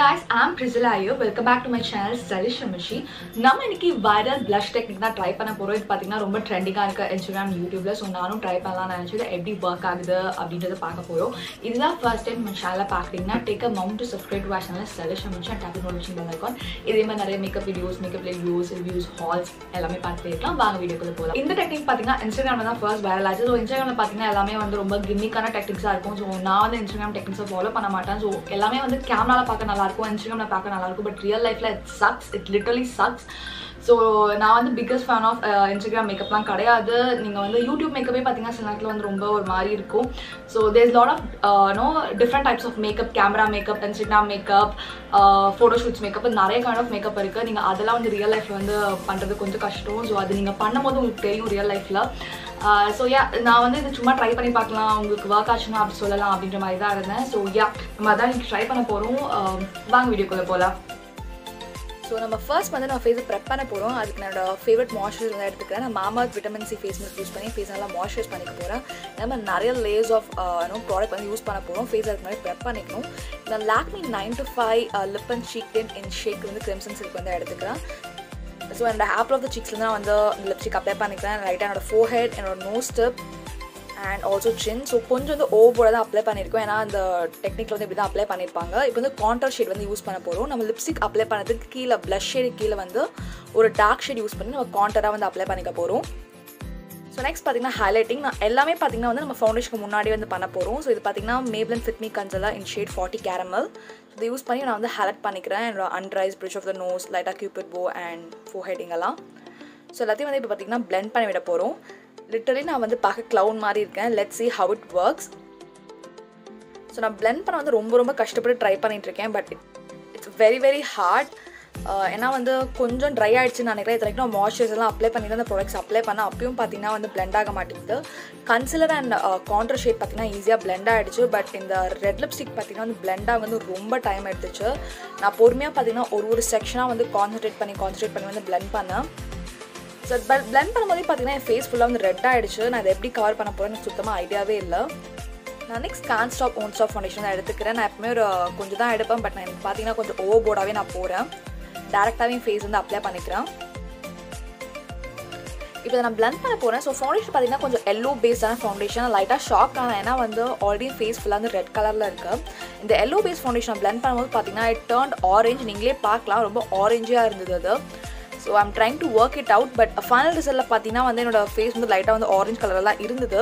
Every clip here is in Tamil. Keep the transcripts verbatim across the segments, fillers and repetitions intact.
Hey guys, I'm Priscilla here. Welcome back to my channel Tamizhachi. நம்ம இன்னைக்கு viral blush technique தான் ட்ரை பண்ண போறோம். இது பாத்தீங்கன்னா ரொம்ப ட்ரெண்டிங்கா இருக்க Instagram, YouTubeல சோ நானும் ட்ரை பண்ணலாம்னு நினைச்சது எப்படி வர்க் ஆகுது அப்படின்றத பார்க்க போறோம். இதுதான் first time நம்ம சேனலை பார்க்கறீங்கன்னா take a moment to subscribe to our channel Tamizhachi and tap the notification bell icon. இதே மாதிரி நிறைய makeup videos, makeup reviews, reviews, hauls எல்லாமே பார்த்துட்டே இருக்கலாம். வாங்க வீடியோக்குள்ள போலாம். இந்த டெக்னிக் பாத்தீங்கன்னா Instagramல தான் first viral ஆச்சு. சோ Instagramல பாத்தீங்கன்னா எல்லாமே வந்து ரொம்ப கிம்மிக்கான டெக்னிக்ஸா இருக்கும். சோ நான் வந்து Instagram டெக்னிக்ஸை ஃபாலோ பண்ண மாட்டேன். சோ எல்லாமே வந்து கேமரால பார்க்க நல்லா இருக்கும், Instagramல பார்க்க நல்லா இருக்கும், பட் ரியல் லைஃப்ல it sucks, it literally sucks. So நான் வந்து பிக்கஸ்ட் ஃபேன் ஆஃப் இன்ஸ்டாகிராம் மேக்கப்லாம் கிடையாது. நீங்கள் வந்து யூடியூப் மேக்கப்பே பார்த்தீங்கன்னா சில நேரத்தில் வந்து ரொம்ப ஒரு மாதிரி இருக்கும். So there's lot of no different types of makeup, camera makeup, Instagram makeup, photoshoots makeup, நிறைய கைண்ட் ஆஃப் மேக்கப் இருக்குது. நீங்கள் அதெல்லாம் வந்து ரியல் லைஃப்பில் வந்து பண்ணுறது கொஞ்சம் கஷ்டம். ஸோ அது நீங்கள் பண்ணும்போது உங்களுக்கு தெரியும் ரியல் லைஃப்பில். ஸோ யா நான் வந்து இது சும்மா ட்ரை பண்ணி பார்க்கலாம், உங்களுக்கு ஒர்க் ஆச்சுன்னா அப்படி சொல்லலாம் அப்படின்ற மாதிரி தான் இருந்தேன். ஸோ யா நம்ம அதான் இன்னைக்கு ட்ரை பண்ண போகிறோம். வாங்க வீடியோக்குள்ளே போகலாம். ஸோ நம்ம ஃபர்ஸ்ட் வந்து நான் ஃபேஸை ப்ரெப் பண்ண போகிறோம். அதுக்கு என்னோட ஃபேவரட் மாய்ஸ்சரைசர் வந்து எடுத்துக்கிறேன். நான் Mamaearth vitamin C face milk use பண்ணி ஃபேஸ் நல்லா மாய்ஸ்சரைஸ் பண்ணிக்க போகிறேன். நம்ம நிறைய லேயர்ஸ் ஆஃப் நோ ப்ராடக்ட் வந்து யூஸ் பண்ண போகிறோம். ஃபேஸ் அதுக்கு மாதிரி ப்ரெப் பண்ணிக்கணும். நான் Lakme nine to five lip and cheek tint in shade வந்து கிரிம்சன் சில்க் வந்து எடுத்துக்கிறேன். ஸோ என்னோட ஆப்பிள் ஆஃப் த சீக்ஸில் தான் வந்து லிப்ஸ்டிக் அப்ளை பண்ணிக்கிறேன். ரைட்டாக என்னோட ஃபோர் ஹெட், என்னோட nose tip and also chin. So கொஞ்சம் வந்து ஓவரோட தான் அப்ளை பண்ணியிருக்கோம், ஏன்னா அந்த டெக்னிக்கில் வந்து இப்படி தான் அப்ளை பண்ணியிருப்பாங்க. இப்போ வந்து கான்டர் ஷேட் வந்து யூஸ் பண்ண போகிறோம். நம்ம லிப்ஸ்டிக் அப்ளை பண்ணதுக்கு கீழே ப்ளஷ் ஷேடு கீழே வந்து ஒரு டார்க் ஷேட் யூஸ் பண்ணி நம்ம கான்டராக வந்து அப்ளை பண்ணிக்க போகிறோம். ஸோ நெக்ஸ்ட் பார்த்தீங்கன்னா ஹைலைட்டிங். நான் எல்லாமே பார்த்தீங்கன்னா வந்து நம்ம ஃபவுண்டேஷனுக்கு முன்னாடி வந்து பண்ண போகிறோம். ஸோ இது பார்த்தீங்கன்னா Maybelline Fit Me concealer in shade forty caramel. இதை யூஸ் பண்ணி நான் வந்து ஹைலைட் பண்ணிக்கிறேன். என்னோட under eyes, bridge of the nose, லைட்டாக கியூபிட் போ அண்ட் ஃபோர் ஹெட்டிங்கெல்லாம். ஸோ எல்லாத்தையும் வந்து இப்போ பார்த்தீங்கன்னா பிளெண்ட் பண்ணி விட போகிறோம். லிட்டரலி நான் வந்து பார்க்க க்ளவுன் மாதிரி இருக்கேன். Let's see how it works. ஸோ நான் பிளெண்ட் பண்ண வந்து ரொம்ப ரொம்ப கஷ்டப்பட்டு ட்ரை பண்ணிகிட்ருக்கேன், but it's very very hard. ஏன்னா வந்து கொஞ்சம் ட்ரை ஆகிடுச்சுன்னு நினைக்கிறேன். இது வரைக்கும் நான் மாய்ஸ்சரைசர்லாம் அப்ளை பண்ணி தான் அந்த ப்ராடக்ட்ஸ் அப்ளை பண்ணேன். அப்பயும் பார்த்தீங்கன்னா வந்து பிளெண்ட் ஆக மாட்டேங்குது. கன்சிலர் அண்ட் கான்டர் ஷேட் பார்த்தீங்கன்னா ஈஸியாக பிளெண்ட் ஆகிடுச்சு, பட் இந்த ரெட் லிப்ஸ்டிக் பார்த்தீங்கன்னா வந்து பிளெண்டாக வந்து ரொம்ப டைம் எடுத்துச்சு. நான் பொறுமையாக பார்த்தீங்கன்னா ஒரு ஒரு செக்ஷனாக வந்து கான்சன்ட்ரேட் பண்ணி கான்சன்ட்ரேட் பண்ணி வந்து பிளெண்ட் பண்ணேன். ஸோ பிளெண்ட் பண்ணும்போதே பார்த்தீங்கன்னா என் ஃபேஸ் ஃபுல்லாக வந்து ரெட் ஆகிடுச்சு. நான் இதை எப்படி கவர் பண்ண போகிறேன்னு எனக்கு சுத்தமாக ஐடியாவே இல்லை. நான் next can't stop won't stop foundation தான் எடுத்துக்கிறேன். நான் எப்பவுமே ஒரு கொஞ்சம் தான் எடுப்பேன், பட் நான் எனக்கு பார்த்தீங்கன்னா கொஞ்சம் ஓவர் போர்டாகவே நான் போகிறேன். டேரெக்டாகவே ஃபேஸ் வந்து அப்ளை பண்ணிக்கிறேன். இப்போ நான் பிளெண்ட் பண்ண போகிறேன். ஸோ ஃபவுண்டேஷன் பார்த்தீங்கன்னா கொஞ்சம் எல்லோ பேஸ்டான ஃபவுண்டேஷன். லைட்டாக ஷாக் ஆனால் ஏன்னா வந்து ஆல்ரெடி ஃபேஸ் ஃபுல்லாக வந்து ரெட் கலரில் இருக்குது. இந்த எல்லோ பேஸ் ஃபவுண்டேஷன் பிளெண்ட் பண்ணும்போது பார்த்தீங்கன்னா இட் டர்ன்ட் ஆரஞ்ச். நீங்களே பார்க்கலாம், ரொம்ப ஆரஞ்சாக இருந்தது அது. So I'm trying to work it out, but final ரிசல்ட்டில் பார்த்தீங்கன்னா வந்து என்னோடய ஃபேஸ் வந்து லைட்டாக வந்து ஆரஞ்ச் கலரெலாம் இருந்தது.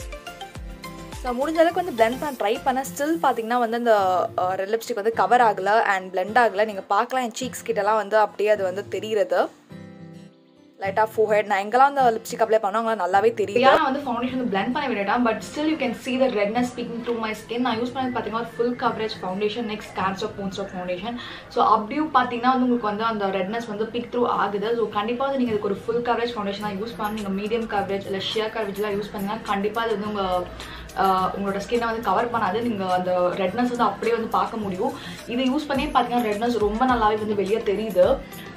ஸோ முடிஞ்ச அளவுக்கு வந்து பிளெண்ட் பண்ண ட்ரை பண்ண ஸ்டில் பார்த்தீங்கன்னா வந்து அந்த ரெட் லிப்ஸ்டிக் வந்து கவர் ஆகலை அண்ட் பிளெண்ட் ஆகலை. நீங்கள் பார்க்கலாம் என் சீக்ஸ் கிட்டலாம் வந்து அப்படியே அது வந்து தெரியுறது. லைட்டாக ஃபோர் ஹெட் நான் எங்கெல்லாம் அந்த லிப்ஸ்டிக் அப்ளை பண்ணோம் அவங்களாம் நல்லாவே தெரியும். நான் வந்து ஃபவுண்டேஷன் வந்து பிளெண்ட் பண்ணி விடட்டேன், but still you can see the redness speaking through my skin. நான் யூஸ் பண்ணது பார்த்தீங்கன்னா ஒரு full coverage foundation, next can't stop won't stop foundation. So அப்படியும் பார்த்தீங்கன்னா வந்து உங்களுக்கு வந்து அந்த ரெட்னஸ் வந்து பிக் த்ரூ ஆகுது. ஸோ கண்டிப்பாக வந்து நீங்கள் இதுக்கு ஒரு ஃபுல் கவரேஜ் ஃபவுண்டேஷன் தான் யூஸ் பண்ணி, நீங்கள் மீடியம் கவரேஜ் இல்லை ஷியர் கவரேஜ்லாம் யூஸ் பண்ணிங்கன்னா கண்டிப்பாக அது வந்து உங்கள் உங்களோட ஸ்கின்னை வந்து கவர் பண்ணாது. நீங்கள் அந்த ரெட்னஸ் வந்து அப்படியே வந்து பார்க்க முடியும். இதை யூஸ் பண்ணி பார்த்தீங்கன்னா ரெட்னஸ் ரொம்ப நல்லாவே வந்து வெளியே தெரியுது.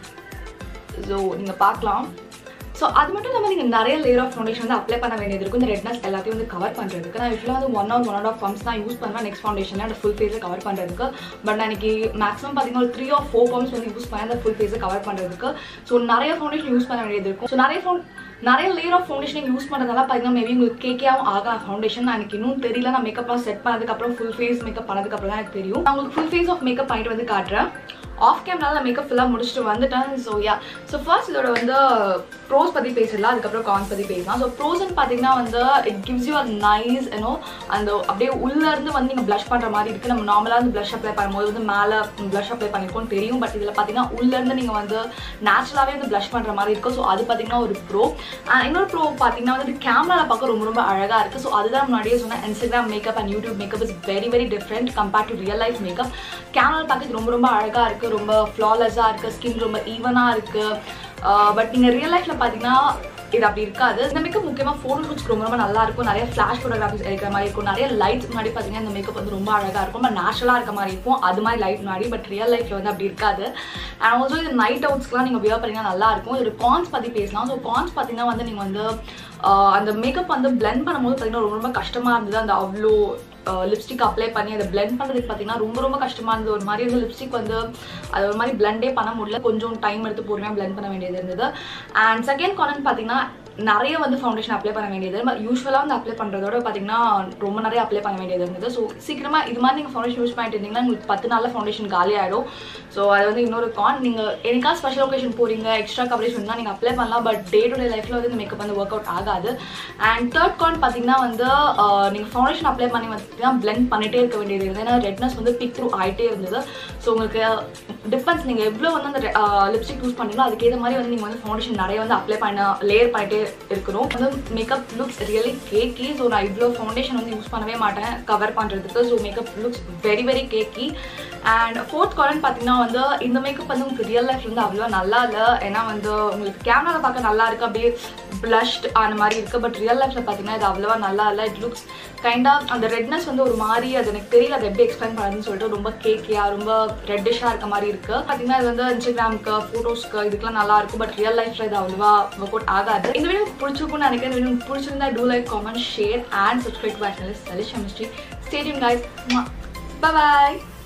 ஸோ நீங்கள் பார்க்கலாம். ஸோ அது மட்டும் இல்லாமல் நீங்கள் நிறைய லேயர் ஆஃப் ஃபவுண்டேஷன் வந்து அப்ளை பண்ண வேண்டியது இருக்கும் இந்த ரெட்னஸ் எல்லாத்தையும் வந்து கவர் பண்ணுறதுக்கு. நான் யூஸ்வலாக வந்து one or one and half pumps தான் யூஸ் பண்ணுவேன் நெக்ஸ்ட் ஃபவுண்டேஷனில் அந்த ஃபுல் ஃபேஸை கவர் பண்ணுறதுக்கு. பட் நான் இன்னைக்கு மேக்ஸிமம் பார்த்தீங்கன்னா ஒரு த்ரீ ஆர் ஃபோர் பம்ப்ஸ் வந்து யூஸ் பண்ணேன் அந்த ஃபுல் ஃபேஸை கவர் பண்ணுறதுக்கு. ஸோ நிறைய ஃபவுண்டேஷன் யூஸ் பண்ண வேண்டியது இருக்கும். ஸோ நிறைய ஃபவுண்ட் நிறைய லேயர் ஆஃப் ஃபவுண்டேஷன் யூஸ் பண்ணுறதுனால பார்த்தீங்கன்னா மேபி உங்களுக்கு கேக்கையாகவும் ஆகலாம் ஃபவுண்டேஷன். நான் எனக்கு இன்னும் தெரியல. நான் மேக்கப்லாம் செட் பண்ணதுக்கப்புறம் ஃபுல் ஃபேஸ் மேக்கப் பண்ணதுக்கப்புறம் தான் எனக்கு தெரியும். நான் உங்களுக்கு ஃபுல் ஃபேஸ் ஆஃப் மேக்கப் பண்ணிட்டு வந்து காட்டுறேன். ஆஃப் கேமரால மேக்கப் ஃபுல்லாக முடிச்சுட்டு வந்துட்டேன். ஸோ யா ஸோ ஃபர்ஸ்ட் இதோட வந்து ப்ரோஸ் பற்றி பேசிடலாம், அதுக்கப்புறம் கான்ஸ் பற்றி பேசலாம். ஸோ ப்ரோஸ்ன்னு பார்த்தீங்கன்னா வந்து it gives you a nice ஏன்னோ அந்த அப்படியே உள்ளேருந்து வந்து நீங்கள் ப்ளஷ் பண்ணுற மாதிரி இருக்குது. நம்ம நார்மலாக வந்து ப்ளஷ் அப்ளை பண்ணும்போது வந்து மேலே ப்ளஷ் அப்ளை பண்ணியிருக்கோன்னு தெரியும், பட் இதில் பார்த்தீங்கன்னா உள்ளேருந்து நீங்கள் வந்து நேச்சுரலாகவே வந்து ப்ளஷ் பண்ணுற மாதிரி இருக்கும். ஸோ அது பார்த்தீங்கன்னா ஒரு ப்ரோ. இன்னொரு ப்ரோ பார்த்தீங்கன்னா வந்து கேமராவில் பார்க்க ரொம்ப ரொம்ப அழகாக இருக்குது. ஸோ அதுதான் முன்னாடியே சொன்னேன், Instagram makeup and YouTube makeup is very very different compared to real life makeup. கேமராவில் பார்க்க ரொம்ப ரொம்ப அழகாக இருக்குது, ரொம்ப ஃப்ளாலெஸ்ஸாக இருக்குது, ஸ்கின் ரொம்ப ஈவனாக இருக்குது. பட் நீங்கள் ரியல் லைஃப்பில் பார்த்தீங்கன்னா இது அப்படி இருக்காது. இந்த மேக்கப் முக்கியமாக ஃபோட்டோ ஷூட்ஸ்க்கு ரொம்ப ரொம்ப நல்லா இருக்கும். நிறைய ஃப்ளாஷ் ஃபோட்டோகிராஃபிஸ் எடுக்கிற மாதிரி இருக்கும். நிறைய லைட்ஸ் முன்னாடி பார்த்தீங்கன்னா இந்த மேக்கப் வந்து ரொம்ப அழகாக இருக்கும், பட் நேச்சுரலாக இருக்க மாதிரி இருக்கும் அது மாதிரி லைட் முன்னாடி. பட் ரியல் லைஃப்பில் வந்து அப்படி இருக்காது. அண்ட் ஆல்சோ இது நைட் அவுட்ஸ்க்குலாம் நீங்கள் வியர் பண்ணிங்கன்னா நல்லா இருக்கும். இதோட கான்ஸ் பற்றி பேசலாம். ஸோ கான்ஸ் பார்த்தீங்கன்னா வந்து நீங்கள் வந்து அந்த மேக்கப் வந்து பிளெண்ட் பண்ணும்போது பார்த்தீங்கன்னா ரொம்ப ரொம்ப கஷ்டமாக இருந்தது. அந்த அவ்வளோ லிப்ஸ்டிக் அப்ளை பண்ணி அதை பிளெண்ட் பண்ணுறதுக்கு பார்த்தீங்கன்னா ரொம்ப ரொம்ப கஷ்டமாக இருந்தது. ஒரு மாதிரி வந்து லிப்ஸ்டிக் வந்து அது ஒரு மாதிரி பிளெண்டே பண்ண முடியல. கொஞ்சம் டைம் எடுத்து பொறுமையாக பிளெண்ட் பண்ண வேண்டியது இருந்தது. அண்ட் செகண்ட் கார்னர் பார்த்தீங்கன்னா நிறைய வந்து ஃபவுண்டேஷன் அப்ளை பண்ண வேண்டியது. யூஸ்வலாக வந்து அப்ளை பண்ணுறதோட பார்த்தீங்கன்னா ரொம்ப நிறைய அப்ளை பண்ண வேண்டியது இருந்தது. ஸோ சீக்கிரமாக இது மாதிரி நீங்கள் ஃபவுண்டேஷன் யூஸ் பண்ணிட்டு இருந்தீங்கன்னா உங்களுக்கு பத்து நாளில் ஃபவுண்டேஷன் காலி ஆகிடும். ஸோ அது வந்து இன்னொரு கான். நீங்கள் எனக்கா ஸ்பெஷல் ஒகேஷன் போகிறீங்க, எக்ஸ்ட்ரா கவரேஜ் வேணும்னா நீங்கள் அப்ளை பண்ணலாம். பட் டே டு டே லைஃப்பில் வந்து இந்த மேக்கப் வந்து ஒர்க் அவுட் ஆகாது. அண்ட் தேர்ட் கான் பார்த்தீங்கன்னா வந்து நீங்கள் ஃபவுண்டேஷன் அப்ளை பண்ணி பார்த்தீங்கன்னா பிளெண்ட் பண்ணிகிட்டே இருக்க வேண்டியது இருந்தது. ஏன்னா ரெட்னஸ் வந்து பிக் த்ரூ ஆகிட்டே இருந்தது. ஸோ உங்களுக்கு டிஃபரன்ஸ் நீங்கள் எவ்வளோ வந்து அந்த லிப்ஸ்டிக் யூஸ் பண்ணீங்களோ அதுக்கேற்ற மாதிரி வந்து நீங்கள் வந்து ஃபவுண்டேஷன் நிறைய வந்து அப்ளை பண்ண லேயர் பண்ணிட்டே இருக்கணும். வந்து makeup looks really cakey. So நான் இவ்வளோ ஃபவுண்டேஷன் வந்து யூஸ் பண்ணவே மாட்டேன் கவர் பண்ணுறதுக்கு. So makeup looks very very cakey. And fourth corner பார்த்தீங்கன்னா வந்து இந்த மேக்கப் வந்து உங்களுக்கு ரியல் லைஃப் வந்து அவ்வளோ நல்லா இல்லை. ஏன்னா வந்து உங்களுக்கு கேமராவில் பார்க்க நல்லா இருக்குது, அப்படியே பிளஷ்ட் அந்த மாதிரி இருக்குது. பட் ரியல் லைஃப்பில் பார்த்தீங்கன்னா இது அவ்வளோவா நல்லா இல்லை. இட் லுக்ஸ் கைண்ட் ஆஃப் அந்த ரெட்னஸ் வந்து ஒரு மாதிரி அது எனக்கு தெரியல அதை எப்படி எக்ஸ்பிளைன் பண்ணுறதுன்னு சொல்லிட்டு ரொம்ப கேக்கியாக ரொம்ப ரெட்டிஷாக இருக்க மாதிரி இருக்குது. பார்த்தீங்கன்னா இது வந்து இன்ஸ்டாகிராமுக்கு ஃபோட்டோஸ்க்கு இதுக்கெல்லாம் நல்லா இருக்கும். பட் ரியல் லைஃப்பில் இது அவ்வளோவா ஒர்க் அவுட் ஆகாது. இந்த வீடியோ பிடிச்சிருக்கும்னு நினைக்கிறேன். இந்த வீடியோ பிடிச்சிருந்தா do like, comment, share and subscribe to my channel stylish chemistry. Stay tuned guys. Bye bye.